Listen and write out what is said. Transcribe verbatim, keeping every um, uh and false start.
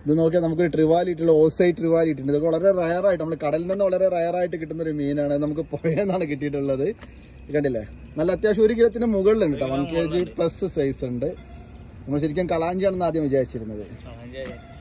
ഇത് നോക്കിയാൽ നമുക്കൊരു ട്രിവാലിട്ടുള്ള ഓസൈറ്റ് ട്രിവാലിട്ടുണ്ട്. ഇതൊക്കെ വളരെ റയറായിട്ട് നമ്മൾ കടലിൽ നിന്ന് വളരെ റയറായിട്ട് കിട്ടുന്ന ഒരു മീനാണ്. നമുക്ക് പുഴയെന്നാണ് കിട്ടിയിട്ടുള്ളത്. കണ്ടില്ലേ, നല്ല അത്യാവശ്യം ഒരു കിലോത്തിന് മുകളിലുണ്ട് കേട്ടോ. One K G plus size ഉണ്ട്. നമ്മൾ ശരിക്കും കളാഞ്ചിയാണെന്ന് ആദ്യം വിചാരിച്ചിരുന്നത്.